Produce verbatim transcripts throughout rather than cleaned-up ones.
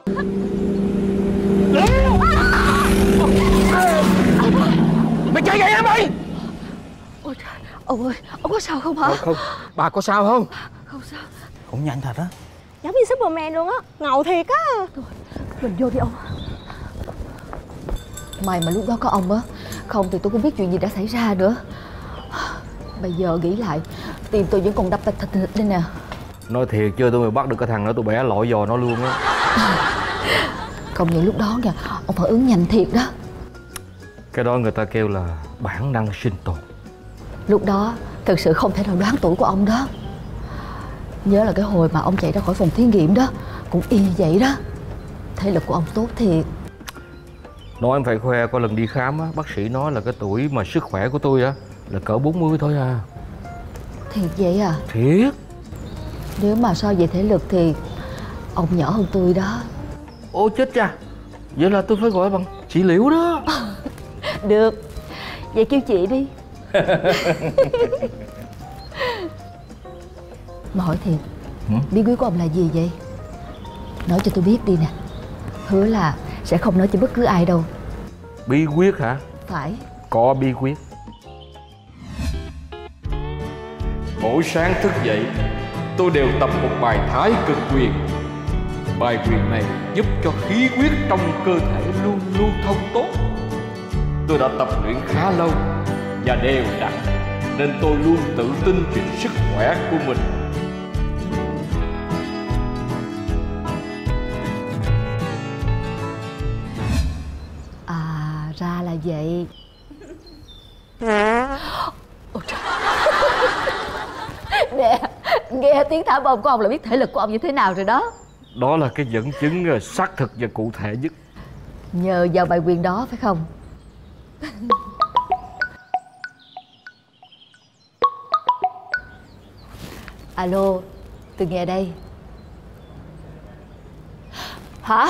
Mày chạy vậy hả mày? Ôi trời, ông ơi, ông có sao không hả? Không, không, bà có sao không? Không sao. Cũng nhanh thật á. Giống như Superman luôn á, ngầu thiệt á. Thôi, mình vô đi ông. May mà lúc đó có ông á, không thì tôi không biết chuyện gì đã xảy ra nữa. Bây giờ nghĩ lại, tim tôi vẫn còn đập thình thịch đây nè. Nói thiệt chưa, tôi mới bắt được cái thằng đó tôi bẻ lội giò nó luôn á. Không những lúc đó nha, ông phản ứng nhanh thiệt đó. Cái đó người ta kêu là bản năng sinh tồn. Lúc đó thực sự không thể nào đoán tuổi của ông đó. Nhớ là cái hồi mà ông chạy ra khỏi phòng thí nghiệm đó, cũng y vậy đó. Thể lực của ông tốt thiệt. Nói em phải khoe, có lần đi khám á, bác sĩ nói là cái tuổi mà sức khỏe của tôi á là cỡ bốn mươi thôi à. Thiệt vậy à? Thiệt. Nếu mà so về thể lực thì ông nhỏ hơn tôi đó. Ô chết cha, vậy là tôi phải gọi bằng chị Liễu đó. Được, vậy kêu chị đi. Mà hỏi thiệt, ừ? bí quyết của ông là gì vậy? Nói cho tôi biết đi nè. Hứa là sẽ không nói cho bất cứ ai đâu. Bí quyết hả? Phải. Có bí quyết. Mỗi sáng thức dậy, tôi đều tập một bài thái cực quyền. Bài quyền này giúp cho khí huyết trong cơ thể luôn luôn thông tốt. Tôi đã tập luyện khá lâu và đều đặn, nên tôi luôn tự tin về sức khỏe của mình. À, ra là vậy. Ôi trời. Nè, nghe tiếng thả bom của ông là biết thể lực của ông như thế nào rồi đó. Đó là cái dẫn chứng xác thực và cụ thể nhất. Nhờ vào bài quyền đó phải không? Alo, tôi nghe đây. Hả?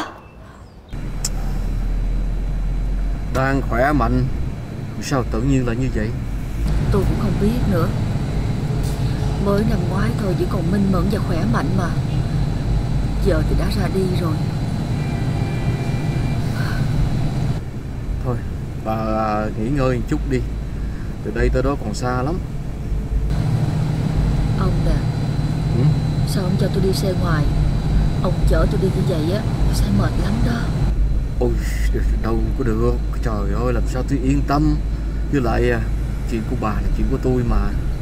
Đang khỏe mạnh, sao tự nhiên là như vậy? Tôi cũng không biết nữa. Mới năm ngoái thôi chỉ còn minh mẫn và khỏe mạnh mà. Giờ thì đã ra đi rồi. Thôi, bà nghỉ ngơi một chút đi. Từ đây tới đó còn xa lắm. Ông nè, ừ? sao ông cho tôi đi xe ngoài? Ông chở tôi đi như vậy á, tôi sẽ mệt lắm đó. Ôi, đâu có được. Trời ơi, làm sao tôi yên tâm. Với lại chuyện của bà là chuyện của tôi mà.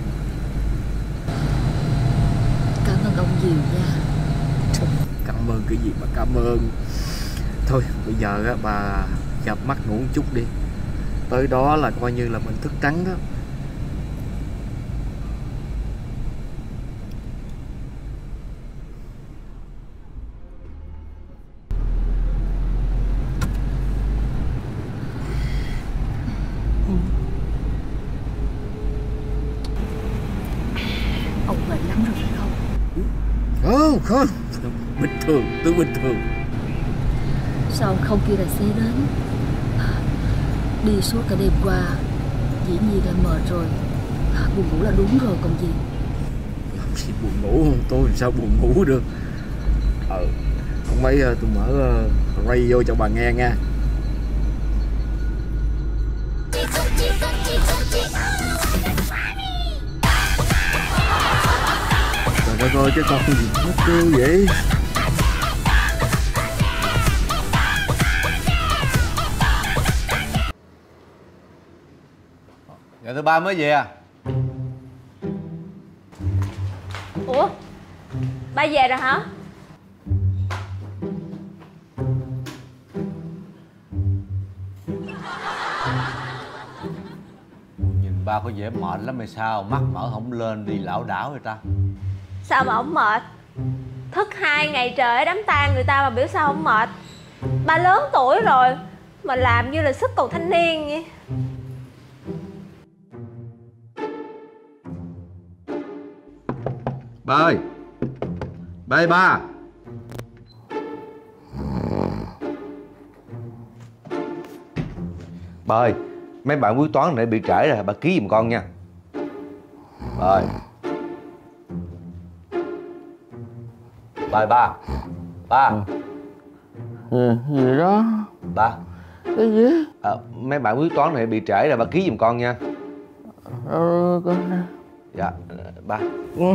Cảm ơn ông nhiều nha. Cảm ơn cái gì mà cảm ơn. Thôi, bây giờ á, bà chợp mắt ngủ một chút đi. Tới đó là coi như là mình thức trắng đó. Ông mệt lắm rồi phải không? Không, không. Bình thường, tôi bình thường. Sao ông không kêu tài xế đến? Đi suốt cả đêm qua, dĩ nhiên đã mệt rồi. Buồn ngủ là đúng rồi còn gì. Làm gì buồn ngủ không? Tôi làm sao buồn ngủ được. Ờ, không mấy tôi mở uh, radio vô cho bà nghe nha. Trời đất ơi, cái con gì nó kêu vậy? Giờ thứ ba mới về à? Ủa, ba về rồi hả? Nhìn ba có vẻ mệt lắm hay sao? Mắt mở không lên, đi lảo đảo vậy ta? Sao mà ổng mệt? Thức hai ngày trời ở đám tang người ta mà biểu sao ổng mệt? Ba lớn tuổi rồi mà làm như là sức còn thanh niên vậy. Ba ơi! Ba ơi ba! Ba ơi! Mấy bạn quyết toán này bị trễ rồi, bà ký giùm con nha. Ba ơi! Ba ơi ba! Ba! Ừ, gì đó. Ba. Cái gì? À, mấy bạn quyết toán này bị trễ rồi, ba ký giùm con nha. Ờ, con... Dạ, ba. Ừ.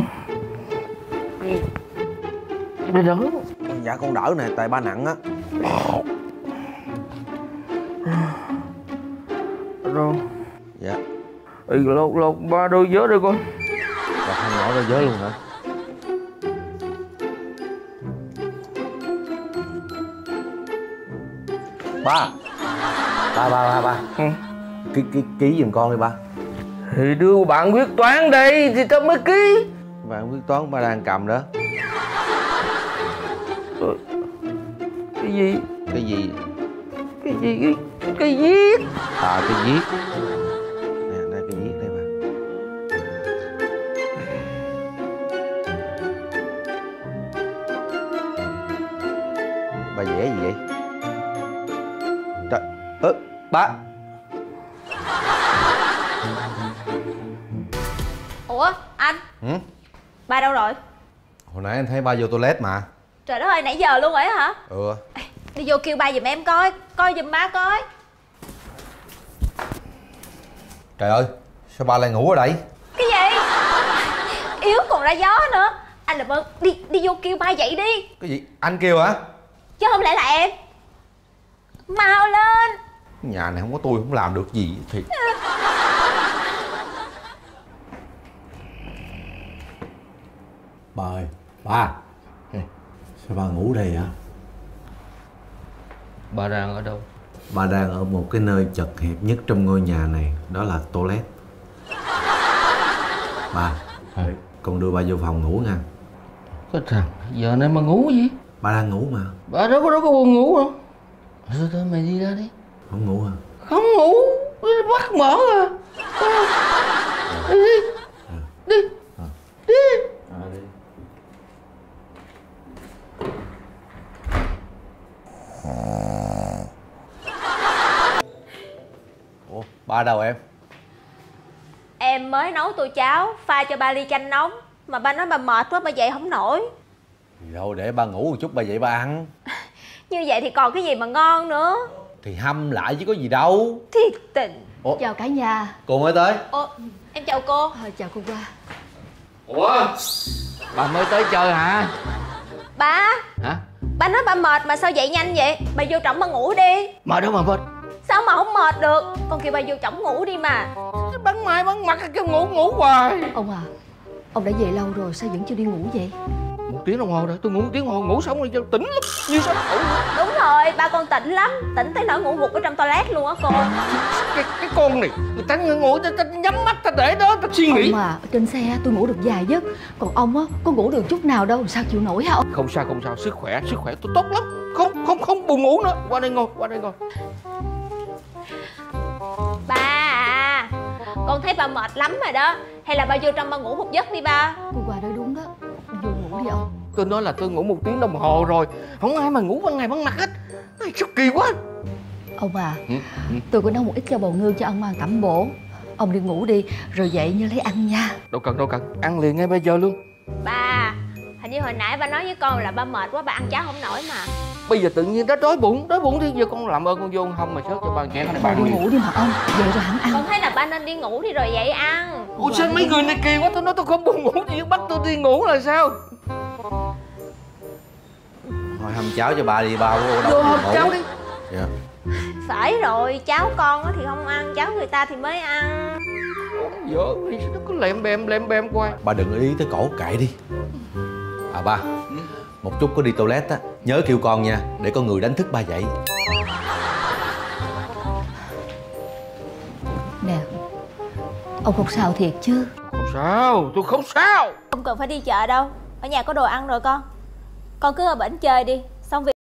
Đi đỡ. Dạ con đỡ nè, tại ba nặng á. Rồi. Dạ. Ừ, lột lột ba đôi vớ đây con. Ba không nhỏ đôi vớ luôn hả? Ba. Ba ba ba ba. Ừ. Ký ký ký giùm con đi ba. Thì đưa bạn quyết toán đây thì tao mới ký. Bạn quyết toán ba đang cầm đó. Cái gì? Cái gì? Cái gì? Cái, cái viết. À, cái viết. Nè, đây cái viết đây ba. Ba vẽ gì vậy? Trời, ơ, ba. Ủa anh? Ừ? Ba đâu rồi? Hồi nãy anh thấy ba vô toilet mà. Trời đất ơi, nãy giờ luôn rồi á hả? Ừ. Ê, đi vô kêu ba giùm em coi. Coi giùm ba coi. Trời ơi, sao ba lại ngủ ở đây? Cái gì? Yếu còn ra gió nữa. Anh làm ơn đi đi vô kêu ba dậy đi. Cái gì? Anh kêu hả? Chứ không lẽ là em. Mau lên. Nhà này không có tôi không làm được gì thiệt. Ba ơi, ba. Sao ba ngủ đây hả? Bà đang ở đâu? Ba đang ở một cái nơi chật hẹp nhất trong ngôi nhà này, đó là toilet. Ba, À. con đưa ba vô phòng ngủ nha. Cái thằng giờ này mà ngủ gì? Ba đang ngủ mà. Bà đâu có đâu có buồn ngủ đâu. Thôi thôi mày đi ra đi. Không ngủ hả? Không ngủ, bắt mở à. Đi đi. Đi. Đi. À, đi. Ủa, ba đâu em? Em mới nấu tô cháo, pha cho ba ly chanh nóng. Mà ba nói ba mệt quá, ba dậy không nổi. Thì đâu để ba ngủ một chút ba dậy ba ăn. Như vậy thì còn cái gì mà ngon nữa. Thì hâm lại chứ có gì đâu. Thiệt tình. Ủa, Chào cả nhà. cô mới tới. Ồ, em chào cô. Ờ, chào cô qua. Ủa? Bà mới tới chơi hả? Ba. Hả? Ba nói ba mệt mà sao dậy nhanh vậy? Ba vô trỏng ba ngủ đi. Mệt đâu mà mệt. Sao mà không mệt được? Con kêu ba vô trỏng ngủ đi mà. Bắn mai bắn mặt kêu ngủ ngủ hoài. Ông à, ông đã về lâu rồi sao vẫn chưa đi ngủ vậy? Một tiếng đồng hồ rồi, tôi ngủ một tiếng đồng hồ, ngủ xong rồi tỉnh lắm, như sao ngủ. Đúng rồi, ba con tỉnh lắm. Tỉnh tới nỗi ngủ gục ở trong toilet luôn á cô. Cái, cái con này, người ta ngủ, ta, ta nhắm mắt, ta để đó, ta suy nghĩ. Ông à, ở trên xe tôi ngủ được dài giấc. Còn ông á, có ngủ được chút nào đâu, sao chịu nổi hả ông? Không sao, không sao, sức khỏe, sức khỏe tôi tốt lắm. Không, không, không buồn ngủ nữa. Qua đây ngồi, qua đây ngồi. Ba à, con thấy ba mệt lắm rồi đó. Hay là ba vô trong ba ngủ một giấc đi ba. Cô qua nói đúng đó. Vô ngủ đi ông. Tôi nói là tôi ngủ một tiếng đồng hồ rồi. Không ai mà ngủ ban ngày ban mặt hết. Này, sao kỳ quá. Ông à, Ừ, ừ. tôi có nấu một ít cho bầu ngư cho ông ăn tẩm bổ. Ông đi ngủ đi, rồi dậy nhớ lấy ăn nha. Đâu cần, đâu cần, ăn liền ngay bây giờ luôn. Ba, hình như hồi nãy ba nói với con là ba mệt quá, ba ăn cháo không nổi mà. Bây giờ tự nhiên đã đói bụng, đói bụng thì giờ con làm ơn con vô không mà sớt cho ba nhẹ Bà bạn đi liền. ngủ đi mà ông, dậy rồi hẳn ăn. Con thấy là ba nên đi ngủ đi rồi dậy ăn. Ủa sao mấy người này kỳ quá, tôi nói tôi không buồn ngủ gì bắt tôi đi ngủ là sao? Thôi hâm cháo cho ba đi, ba vô Vô đâu hộp ngủ. cháu đi. Dạ. Phải rồi, cháu con á thì không ăn, cháu người ta thì mới ăn. Vợ thì sao nó cứ lem bem lem bem qua. Ba đừng ý tới cổ kệ đi. À ba, một chút có đi toilet á, nhớ kêu con nha, để con người đánh thức ba dậy. Nè, ông không sao thiệt chứ? Không sao, tôi không sao. Không cần phải đi chợ đâu, ở nhà có đồ ăn rồi con. Con cứ ở bển chơi đi, xong việc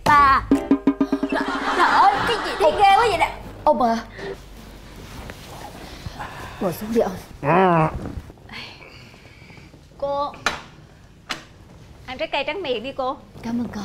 Bà. Trời, trời ơi, cái gì thấy ghê quá vậy nè. Ông à, ngồi xuống đi ông. Cô ăn trái cây trắng miệng đi cô. Cảm ơn con.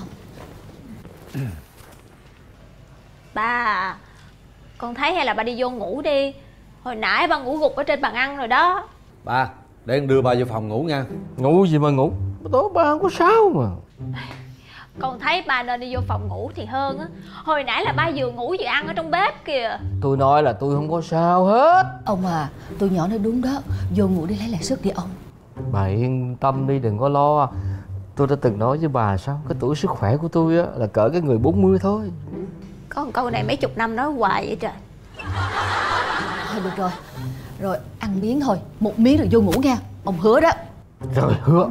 Bà, con thấy hay là bà đi vô ngủ đi. Hồi nãy bà ngủ gục ở trên bàn ăn rồi đó. Ba, để con đưa ba vô phòng ngủ nha. Ngủ gì mà ngủ, tối ba không có sao mà. Con thấy bà nên đi vô phòng ngủ thì hơn á. Hồi nãy là ba vừa ngủ vừa ăn ở trong bếp kìa. Tôi nói là tôi không có sao hết. Ông à, tôi nhỏ nói đúng đó. Vô ngủ đi lấy lại sức đi ông. Bà yên tâm đi, đừng có lo. Tôi đã từng nói với bà sao, cái tuổi sức khỏe của tôi á là cỡ cái người bốn mươi thôi. Có một câu này mấy chục năm nói hoài vậy trời. Thôi được rồi. Rồi ăn miếng thôi, một miếng rồi vô ngủ nha. Ông hứa đó. Rồi hứa.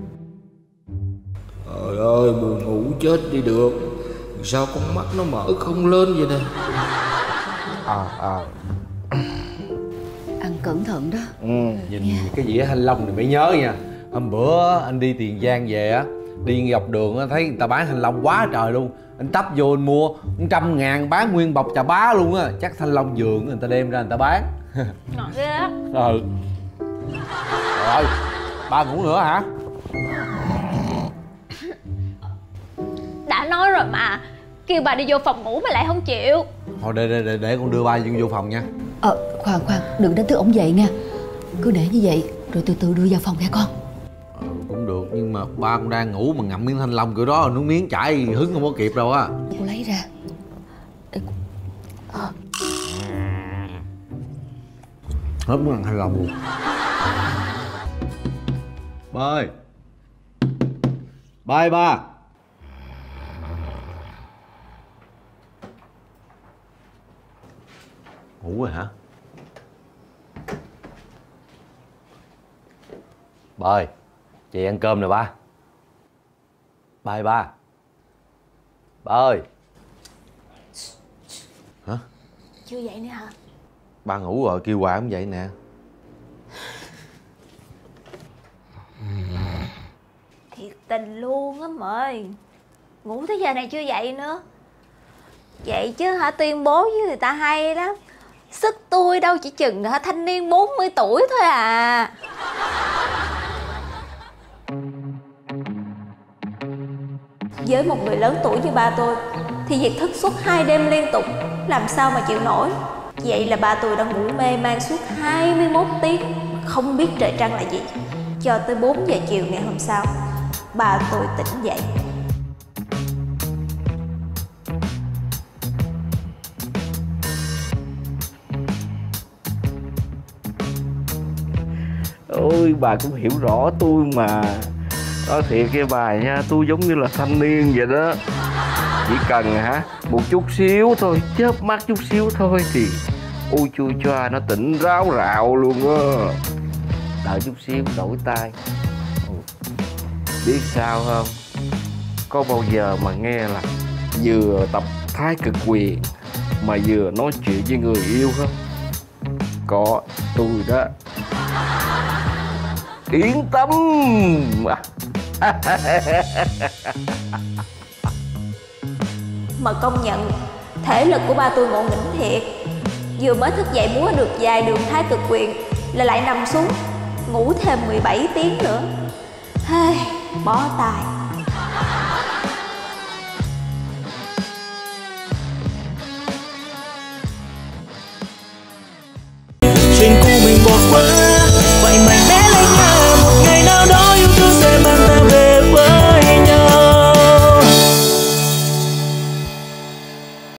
Trời ơi, buồn ngủ chết đi được. Sao con mắt nó mở không lên vậy nè. À à Ăn cẩn thận đó. ừ. Nhìn cái dĩa thanh long này mới nhớ nha. Hôm bữa anh đi Tiền Giang về á, đi dọc đường á, thấy người ta bán thanh long quá trời luôn. Anh tấp vô anh mua một trăm ngàn bán nguyên bọc chà bá luôn á. Chắc thanh long vườn người ta đem ra người ta bán. Ngọt ghê á. Ừ. Rồi, ba ngủ nữa hả? Đã nói rồi mà, kêu bà đi vô phòng ngủ mà lại không chịu. Thôi để để để, để con đưa ba vô, vô phòng nha. Ờ, khoan khoan, đừng đánh thức ông dậy nha. Cứ để như vậy, rồi từ từ đưa vào phòng nha con. Ừ, cũng được, nhưng mà ba con đang ngủ mà ngậm miếng thanh long kiểu đó, nước miếng chảy hứng không có kịp đâu á. Cô lấy ra. Để cô... à. Hết muốn ăn thanh long luôn. Ba ơi. Ba ơi ba. Ngủ rồi hả? Ba ơi, chị ăn cơm nè ba. Ba ơi ba. Ba ơi. Hả? Chưa dậy nữa hả? Ba ngủ rồi, kêu hoài không vậy nè. Thiệt tình luôn á mời. Ngủ tới giờ này chưa dậy nữa. Vậy chứ hả, tuyên bố với người ta hay lắm. Sức tôi đâu chỉ chừng hả thanh niên bốn mươi tuổi thôi à. Với một người lớn tuổi như ba tôi thì việc thức suốt hai đêm liên tục làm sao mà chịu nổi. Vậy là ba tôi đã ngủ mê man suốt hai mươi mốt tiếng mà không biết trời trăng là gì. Cho tới bốn giờ chiều ngày hôm sau, ba tôi tỉnh dậy. Ôi bà cũng hiểu rõ tôi mà. Nói thiệt với bà nha, tôi giống như là thanh niên vậy đó. Chỉ cần hả một chút xíu thôi, chớp mắt chút xíu thôi thì ôi chui choa nó tỉnh ráo rạo luôn á. Đợi chút xíu đổi tay. Biết sao không? Có bao giờ mà nghe là vừa tập thái cực quyền mà vừa nói chuyện với người yêu không? Có, tôi đó. Yên tâm. Mà công nhận thể lực của ba tôi ngộ nghĩnh thiệt. Vừa mới thức dậy múa được vài đường thái cực quyền là lại nằm xuống ngủ thêm mười bảy tiếng nữa. Hey, bó tay.